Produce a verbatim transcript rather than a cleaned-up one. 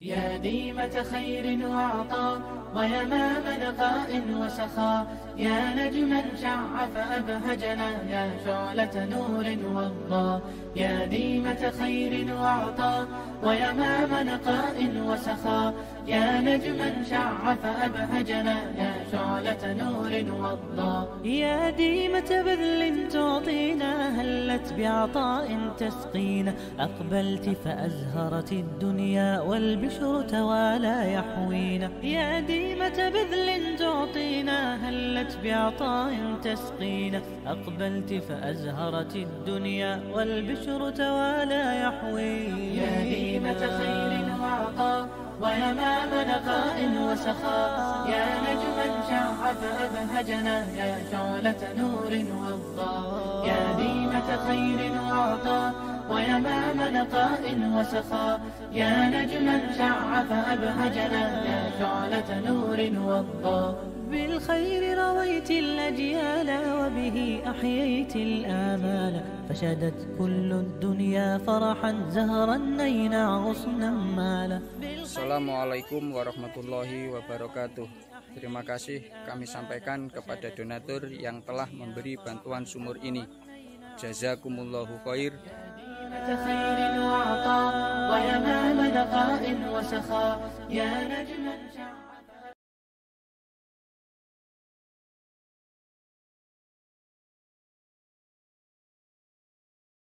يا ديمة خير وعطاء ويمام نقاء وسخاء، يا نجما شع فأبهجنا، يا شعلة نور وضاء. يا ديمة خير وعطاء ويمام نقاء وسخاء، يا نجما شع فأبهجنا، يا شعلة نور وضاء. يا ديمة بذل تعطينا، هلت بعطاء تسقينا، أقبلت فأزهرت الدنيا والبشر توالى يحوينا. يا ديمة بذل تعطينا، هلت بعطاء تسقينا، أقبلت فأزهرت الدنيا والبشر توالى يحوينا. يا ديمة خير وعطاء ويمام نقاء وسخاء، يا نجما شع فأبهجنا، يا شعلة نور وضاء. يا ديمة خير وعطاء ويمام نقاء وسخاء، يا نجما شع فأبهجنا، يا شعلة نور وضاء. بالخير رويت الأجيال وبه أحييت الآمال، فشدت كل الدنيا فرحا زهرا نينا غصنا مالا. Assalamualaikum warahmatullahi wabarakatuh. Terima kasih kami sampaikan kepada donatur yang telah memberi bantuan sumur ini. Jazakumullahu khair. خير وعطاء ويمام نقاء وسخاء، يا نجما شع